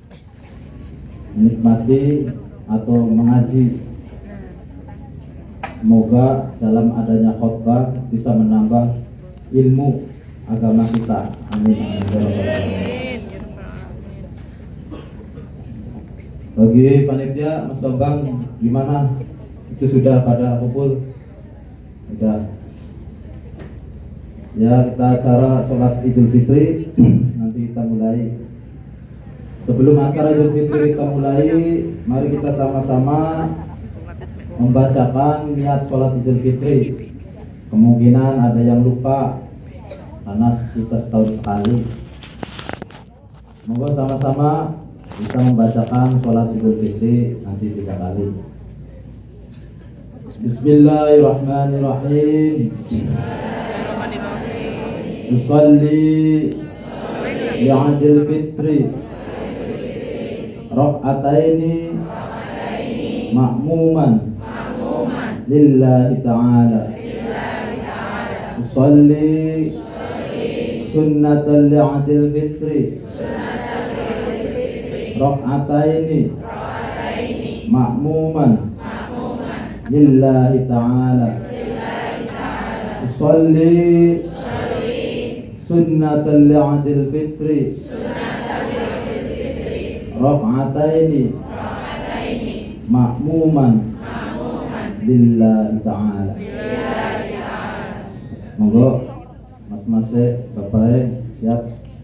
menikmati atau mengaji. Semoga dalam adanya khotbah bisa menambah ilmu agama kita. Amin. Bagi panitia, Mas Bambang, gimana? Itu sudah pada kumpul? Sudah. Ya, kita acara sholat Idul Fitri nanti kita mulai. Sebelum acara Idul Fitri kita mulai, mari kita sama-sama membacakan niat sholat Idul Fitri. Kemungkinan ada yang lupa karena kita setahun sekali. Semoga sama-sama kita membacakan sholat Idul Fitri nanti 3 kali. Bismillahirrahmanirrahim. Usolli li'idul fitri rak'ataini ma'muman lillahi ta'ala. Usolli sunnatan li'idul fitri rak'ataini ma'muman lillahi ta'ala. Usolli sunnatan li'idul fitri rak'ataini ma'muman lillahi ta'ala. Monggo mas-mas bapak siap,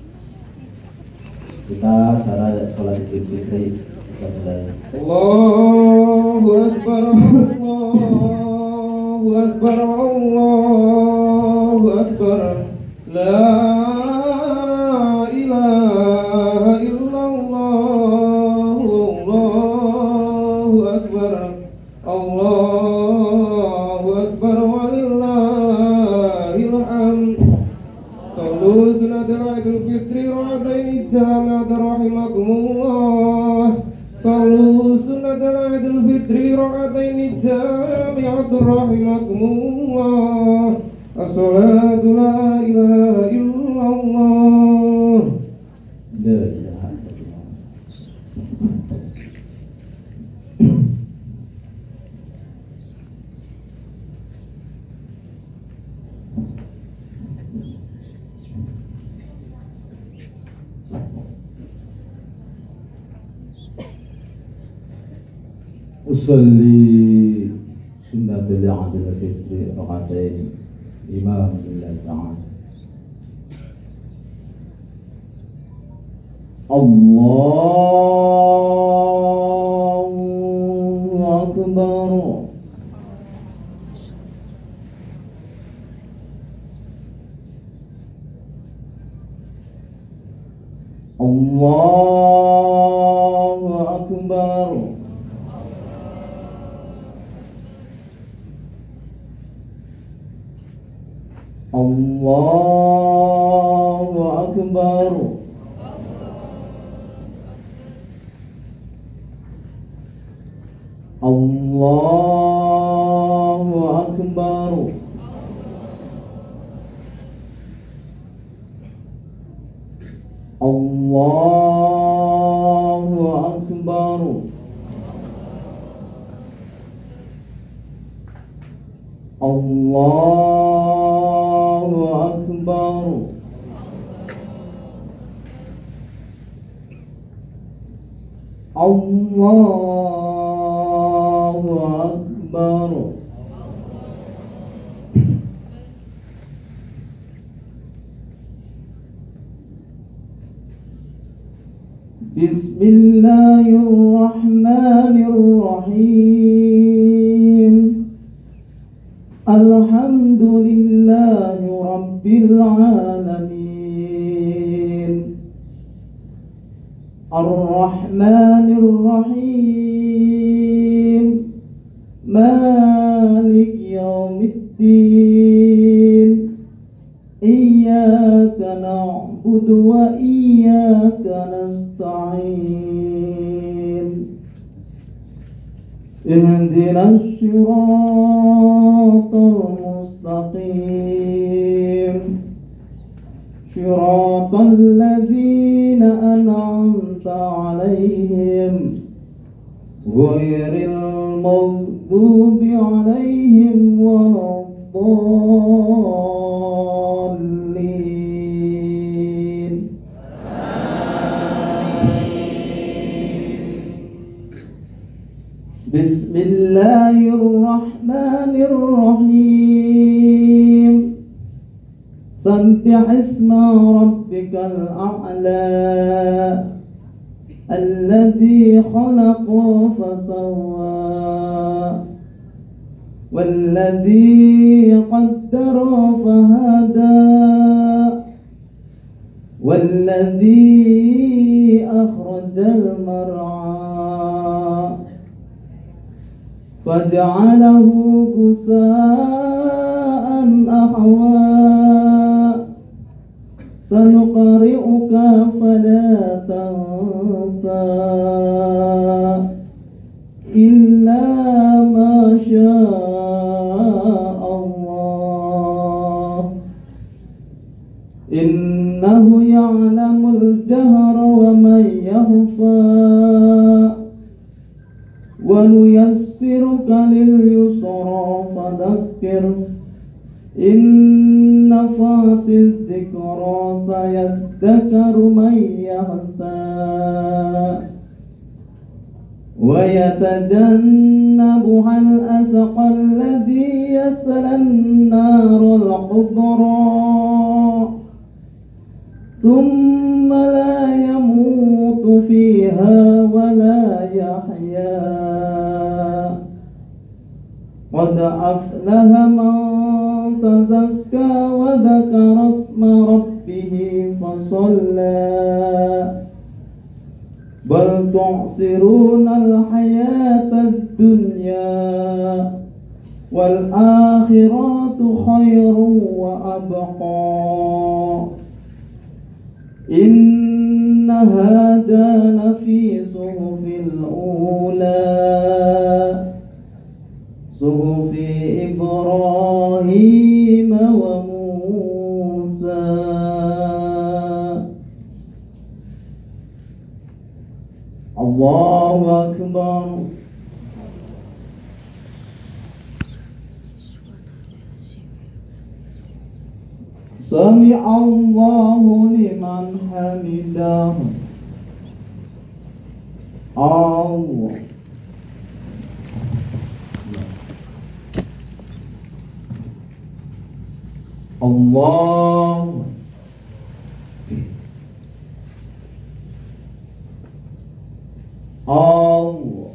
kita cara sholat Idul Fitri kita mulai. Allahu Akbar, Allahu Akbar, Allahu Akbar. La ilaha illallah, Allahu Akbar, Allahu Akbar, walillahil hamd. Sallu sunnata Idul Fitri rak'ataini jami'atan rahimakumullah. Sallu sunnata Idul Fitri rak'ataini jami'atan rahimakumullah. As-salatu la ilaha illallah. La ilaha illallah. Usolli sunnatul Idul Fitri rak'atain imam lillahi ta'ala. Allahu Akbar. Allahu Akbar. Allahu Akbar. Allahu Akbar. Allahu Akbar. Allahu Akbar. Allahu Akbar. Bismillahirrahmanirrahim. Alhamdulillahi Rabbil Alamin. Ar-Rahmanir-Rahim. Malik Yawmiddin. Iyyaka na'budu wa iyyaka nasta'in. Ihdinas siratal mustaqim. Siratal ladzina an'amta عليهم غير المغضوب عليهم ولا الضالين. بسم الله الرحمن الرحيم. سبح اسم ربك الأعلى الذي خلق فسوى والذي قدر فهدى والذي أخرج المرعى فجعله غثاء أحوى سنقرئك فلا تنسى إلا ما شاء الله إنه يعلم الجهر ومن يخفى ونيسرك لليسرى فذكر إن نفعت الذكرى سيذكر من يخشى ويتجنبها الأشقى الذي يصلى النار الكبرى ثم لا يموت فيها ولا يحيا قد أفلح من تزكى وذكر اسم ربه فصلى بل تؤثرون الحياة الدنيا والآخرة خير وأبقى إن هذا لفي صحف الأولى صحف إبراهيم وموسى. الله أكبر. سمع الله لمن حمده. الله الله الله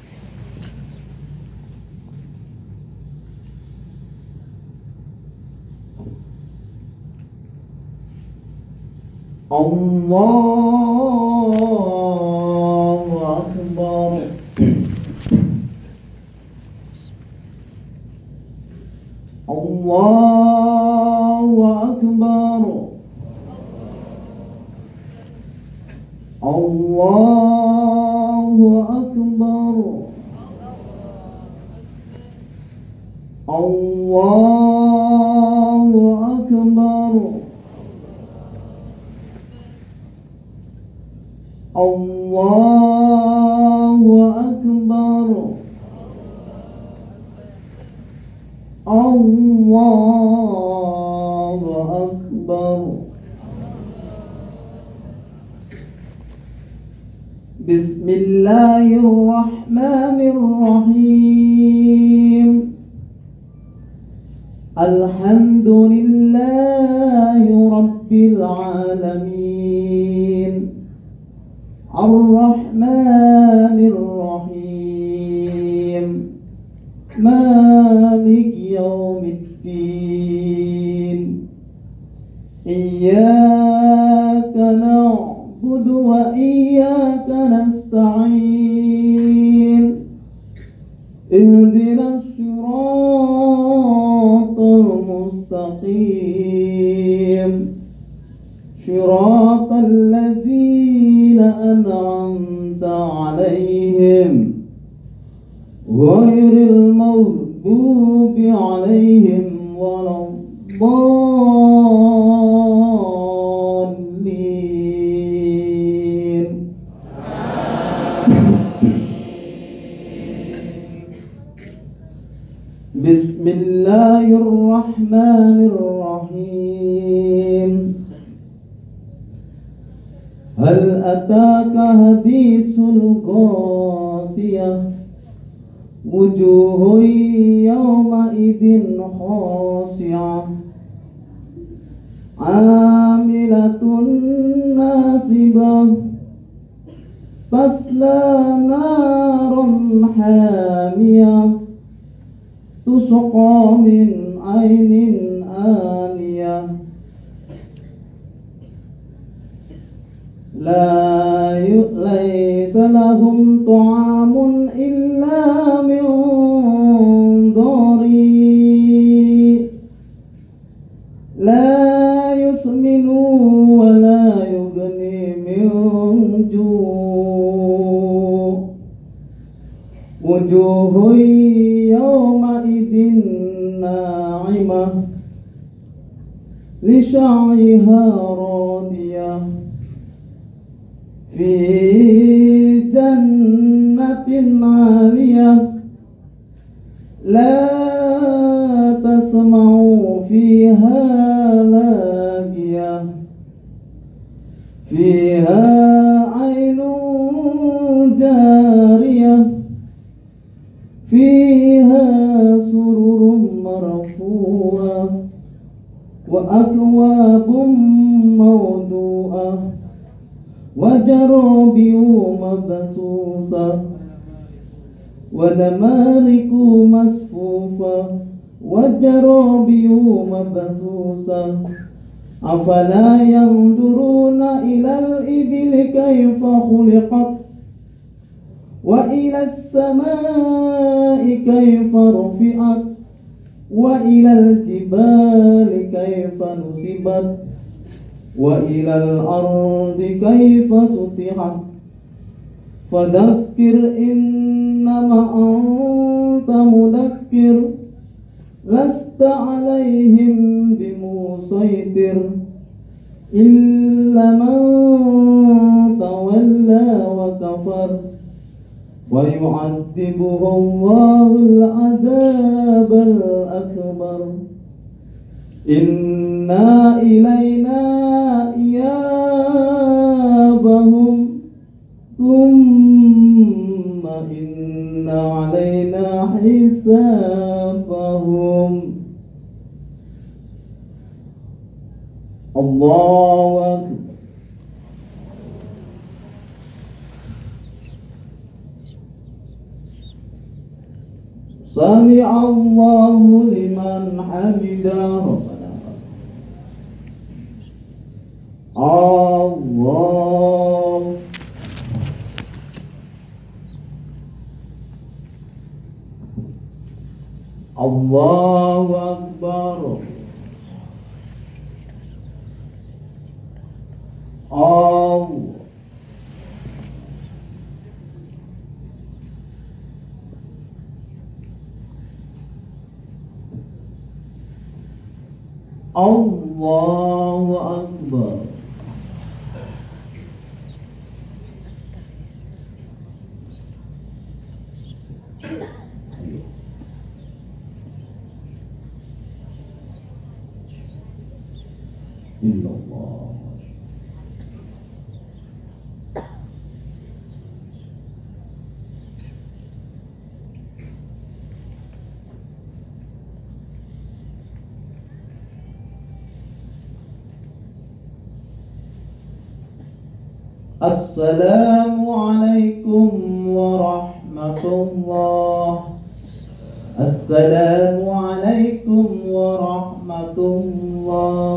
الله أكبر. الله أكبر. الله أكبر. الله أكبر. الله أكبر. الله أكبر. بسم الله الرحمن الرحيم. الحمد لله رب العالمين الرحمن الرحيم مالك يوم الدين إياك نعبد وإياك نستعين اهدنا الصراط المستقيم صراط الذين أنعمت عليهم غير المغضوب عليهم ولا الضالين. بسم الله الرحمن الرحيم هل أتاك حديث الغاشية وجوه يومئذ خاشعة عاملة ناصبة تصلى نارا حامية تسقى من عين آنية ليس لهم طعام إلا من ضريع لا يسمن ولا يغني من جوع وجوه يومئذ ناعمة لسعيها راضية في جنة عالية لا تسمع فيها لاغية فيها عين جارية فيها سرر مرفوعة وأكواب موضوعة وزرابي مبثوثة ونمارق مصفوفة وزرابي مبثوثة أفلا ينظرون إلى الإبل كيف خلقت وإلى السماء كيف رفعت وإلى الجبال كيف نصبت وإلى الأرض كيف سطحت فذكر إنما أنت مذكر لست عليهم بمسيطر إلا من تولى وكفر ويعذبه الله العذاب الأكبر إنا إلينا إيابهم ثم إن علينا حسابهم الله أكبر سمع الله لمن حمده الله الله أكبر الله الله أكبر إلا الله السلام عليكم ورحمة الله السلام عليكم ورحمة الله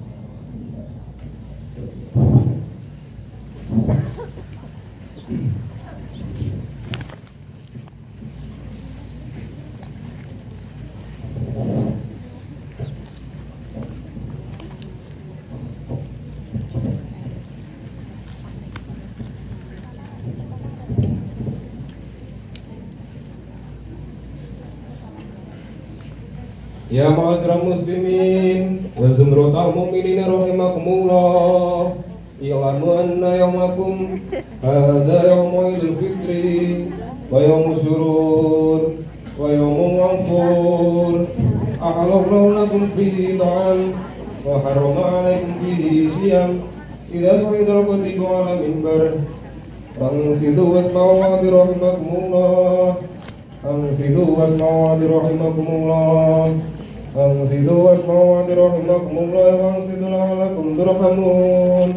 Ya ma'asyiral muslimin wa zumratal mu'minin rahimakumullah, i'lamu anna yawmakum hadha yawmu idul fitri wa yawmu surur ويوم غفور أحل الله لكم فيه طعام وحرم عليكم فيه صيام إذا صعد الخطيب على منبر فانصتوا واسمعوا وعد رحمكم الله أنصتوا واسمعوا وعد رحمكم الله أنصتوا واسمعوا وعد رحمكم الله وأنصتوا لعلكم ترحمون.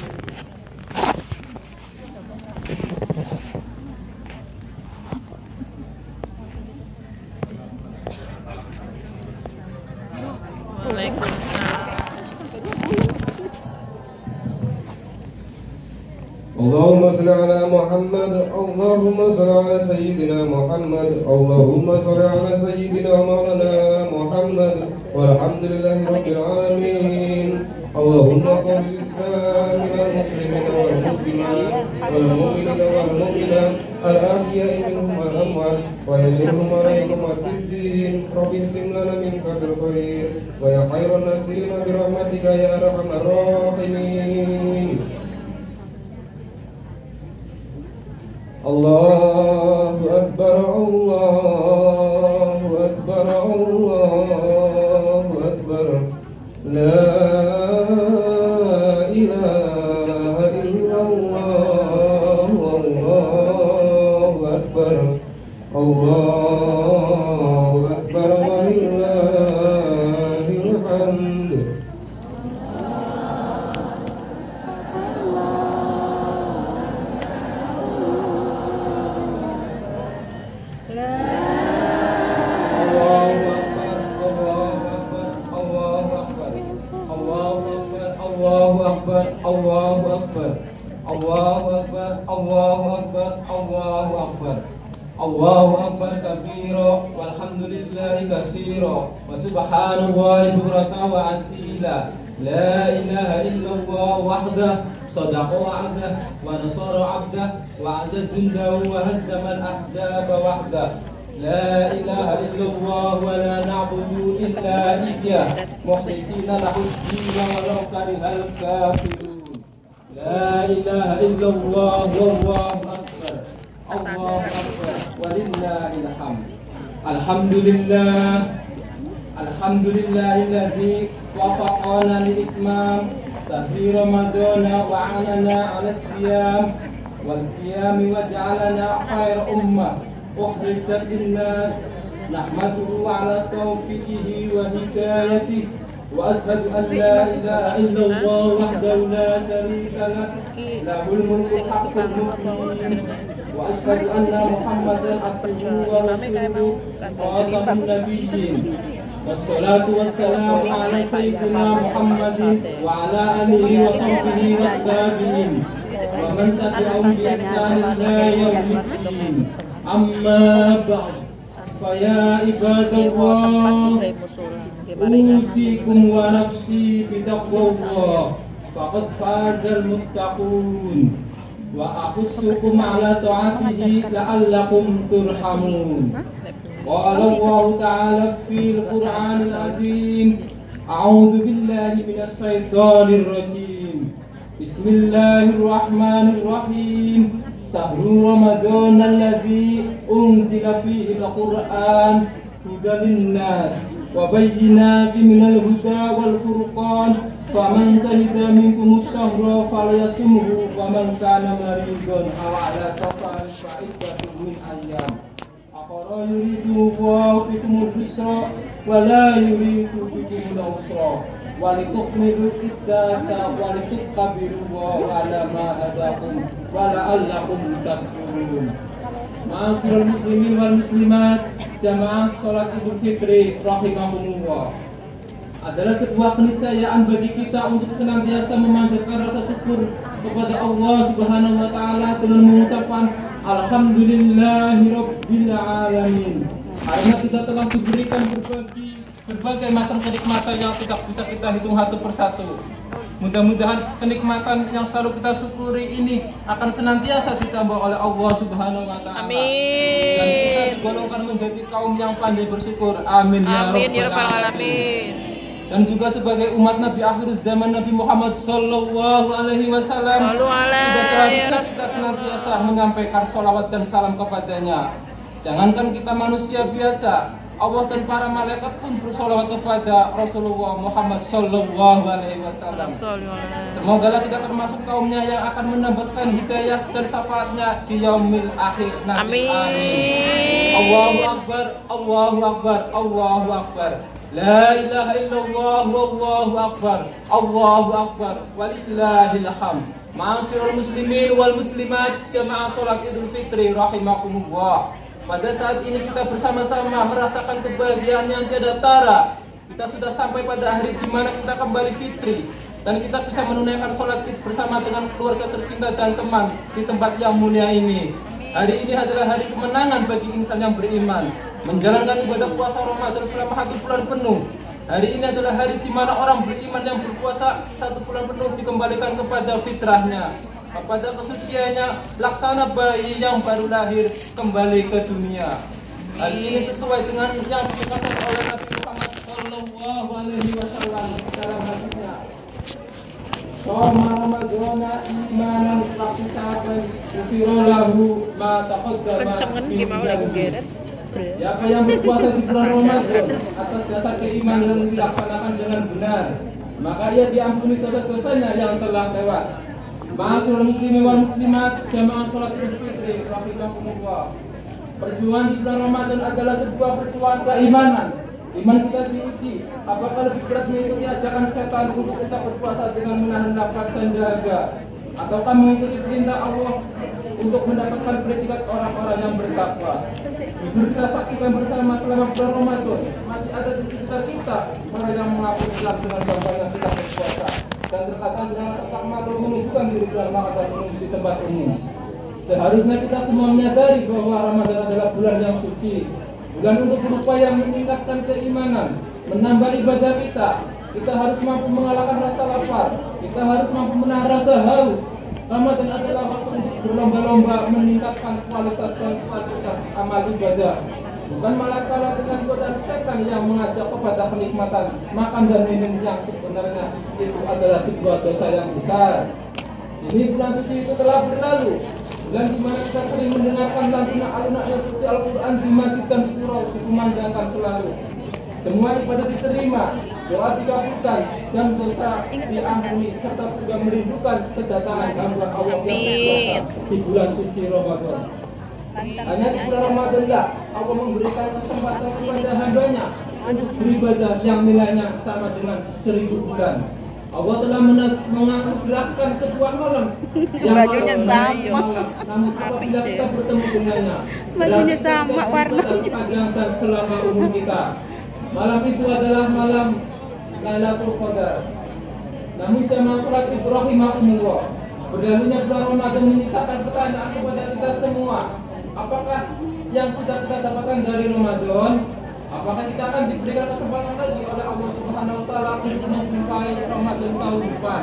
اللهم صل على محمد اللهم صل على سيدنا محمد اللهم صل على سيدنا مولانا محمد والحمد لله رب العالمين. اللهم قل الإسلام المسلمين والمسلمات والمؤمنين والمؤمنات الأحياء منهم والأموات ويسرهم عليكم الدين رب اهتم لنا منك بالخير ويا خير الناصرين برحمتك يا أرحم الراحمين. الله أكبر الله أكبر الله أكبر لا إله إلا الله والله أكبر الله أكبر ولله الحمد. Allahu Akbar, Allahu Akbar, Allahu Akbar, Allahu Akbar, Allahu Akbar kabira, walhamdulillahi katsira, wa subhanallahi bukratan wa asila. La ilaha illallah wahdah, sadaqa wa'dah, wa nasara 'abdah, wa 'azza jundahu wa hazzama al-ahzaba wahdah. La ilaha illallah wa la na'budu illa iyyah, mukhlisina lahu-d-din walau karihal kafirun. La ilaha illallah wallahu akbar, Allahu akbar, walillahil hamd. Alhamdulillah, alhamdulillahilladzi wafaqana lil itmam sahri ramadana wa 'anana 'ala siyam wal qiyam wa ja'alana khayra ummah ukhrijat lin-nas. Nahmaduhu 'ala taufiqihi wa hidayatihi wa ashhadu an la ilaha illallah wahdahu la syarika lah lahul mulku haqqul mubin wa ashhadu anna Muhammadan abduhu wa rasuluhu khatamun nabiyyin. Wassalatu wassalamu ala sayyidina Muhammadin wa ala alihi wa sahbihi wa tabi'in wa man tabi'ahum bi ihsanin ila yaumiddin. Amma ba'd. Faya ibadallah, usikum wa nafsi bitaqwallah, faqad fazal muttaqun, wa akhussukum ala ta'atihi la'allakum turhamun. Qala Allah ta'ala fil Qur'anil azim, a'udzu billahi minasy syaithanir rajim. Bismillahirrahmanirrahim. Sahru Ramadan alladzi unzila fihi al-Qur'an hudan lin-nas wa bayyinatin minal huda wal furqan faman shahida minkum ash-shahra falyasumhu wa man kana maridan aw ala safarin fa iddatun min ayyam akhara yuridu wa bikumul yusra wa la yuridu bikumul usra wa litukmilu iddata wa litukabbiru ala ma hadakum wa la'allakum tashkurun. Ma'asyiral muslimin wal muslimat, jamaah salat Idul Fitri rahimakumullah, adalah sebuah keniscayaan bagi kita untuk senantiasa memanjatkan rasa syukur kepada Allah Subhanahu wa taala dengan mengucapkan alhamdulillahirabbil alamin. Karena kita telah diberikan berbagai macam kenikmatan yang tidak bisa kita hitung satu persatu. Mudah-mudahan kenikmatan yang selalu kita syukuri ini akan senantiasa ditambah oleh Allah Subhanahu wa taala. Amin. Dan kita digolongkan menjadi kaum yang pandai bersyukur. Amin ya rabbal alamin. Dan juga sebagai umat Nabi akhir zaman Nabi Muhammad sallallahu alaihi wasallam, sudah seharusnya kita senantiasa menyampaikan sholawat dan salam kepadanya. Jangankan kita manusia biasa, Allah dan para malaikat pun bersolawat kepada Rasulullah Muhammad Sallallahu Alaihi Wasallam. Semoga kita termasuk kaumnya yang akan mendapatkan hidayah dan syafaatnya di yaumil akhir nanti. Amin. Allahu Akbar, Allahu Akbar, Allahu Akbar. La ilaha illallah, wallahu akbar, Allahu akbar, walillahil hamd. Ma'asyiral muslimin wal muslimat, jamaah salat Idul Fitri rahimakumullah. Pada saat ini kita bersama-sama merasakan kebahagiaan yang tiada tara. Kita sudah sampai pada hari di mana kita kembali fitri dan kita bisa menunaikan sholat Id bersama dengan keluarga tercinta dan teman di tempat yang mulia ini. Hari ini adalah hari kemenangan bagi insan yang beriman, menjalankan ibadah puasa Ramadan selama 1 bulan penuh. Hari ini adalah hari di mana orang beriman yang berpuasa 1 bulan penuh dikembalikan kepada fitrahnya, kepada kesuciannya, laksana bayi yang baru lahir kembali ke dunia. Hal ini sesuai dengan yang dikatakan oleh Nabi Muhammad Sallallahu Alaihi Wasallam dalam hadisnya. Shoma Ramadana imanan laksisaban ufirolahu ma taqaddama min dhanbihi. Siapa yang berpuasa di bulan Ramadan atas dasar keimanan yang dilaksanakan dengan benar, maka ia diampuni dosa-dosanya yang telah lewat. Ma'asyiral muslimin wal muslimat, jamaah salat Idul Fitri rahimakumullah. Perjuangan di bulan Ramadan adalah sebuah perjuangan keimanan. Iman kita diuji, apakah lebih berat mengikuti ajakan setan untuk kita berpuasa dengan menahan lapar dan dahaga, ataukah mengikuti perintah Allah untuk mendapatkan predikat orang-orang yang bertakwa. Jujur kita saksikan bersama selama bulan Ramadan, masih ada di sekitar kita orang yang mengaku Islam dengan bangganya kita berpuasa dan terkadang dengan tetap malu menunjukkan diri dalam Ramadan di tempat umum. Seharusnya kita semua menyadari bahwa Ramadan adalah bulan yang suci, bulan untuk berupaya meningkatkan keimanan, menambah ibadah kita. Kita harus mampu mengalahkan rasa lapar, kita harus mampu menahan rasa haus. Ramadan adalah waktu untuk berlomba-lomba meningkatkan kualitas dan kuantitas amal ibadah, bukan malah kalah dengan godaan setan yang mengajak kepada kenikmatan makan dan minum yang sebenarnya itu adalah sebuah dosa yang besar. Ini bulan suci itu telah berlalu, bulan di mana kita sering mendengarkan lantunan alun ayat suci Al-Quran di masjid dan surau dikumandangkan selalu. Semua ibadah diterima, doa dikabulkan, dan dosa diampuni, serta juga merindukan kedatangan hamba Allah yang berpuasa di bulan suci Ramadan. Hanya di bulan Ramadan lah Allah memberikan kesempatan kepada hambanya untuk beribadah yang nilainya sama dengan 1000 bulan. Allah telah menganugerahkan sebuah malam yang bajunya sama, namun apabila kita bertemu dengannya, bajunya sama warnanya sepanjang dan selama umur kita. Malam itu adalah malam Lailatul Qadar. Namun jamaah salat Ibrahim rahimahumullah, berlalunya bulan Ramadan menyisakan pertanyaan kepada kita semua. Apakah yang sudah kita dapatkan dari Ramadan, apakah kita akan diberikan kesempatan lagi oleh Allah Subhanahu wa taala untuk menjumpai Ramadan tahun depan?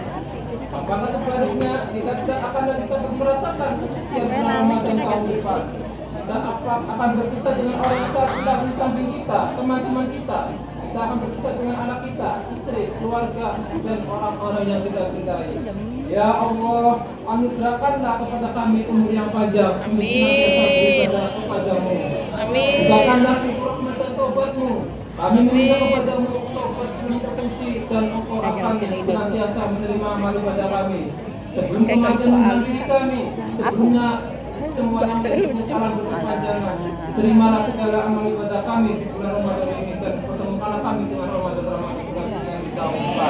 Apakah sebaliknya kita tidak akan lagi merasakan kesucian Ramadan tahun depan? Kita akan berpisah dengan orang yang saat kita di samping kita, teman-teman kita. Kita akan berpisah dengan anak kita, istri, keluarga, dan orang-orang yang kita cintai. Ya Allah, anugerahkanlah kepada kami umur yang panjang untuk senantiasa beribadah kepadamu. Amin. Bukakanlah rahmat dan taubat-Mu. Kami meminta kepadamu taubat dan suci, dan Engkau akan senantiasa menerima amal ibadah kami. Sebelum kematian menghantui kami, sebelumnya semua yang salah berkepanjangan, terimalah segala amal ibadah kami di bulan Ramadan ini dan pertemukanlah kami dengan Ramadan yang di tahun depan.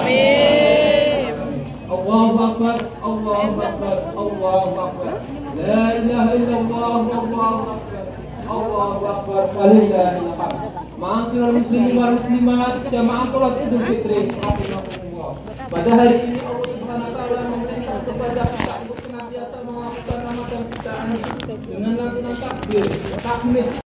Allahu Akbar, Allahu Akbar, Allahu Akbar. La ilaha illallah, Allahu Akbar, Allahu Akbar, walillahil hamd. Ma'asyiral muslimin wal muslimat, jamaah salat Idul Fitri rahimakumullah. Pada hari ini Allah Subhanahu wa taala memerintah kepada kita untuk senantiasa melakukan Ramadan kita ini dengan lantunan takbir, tahmid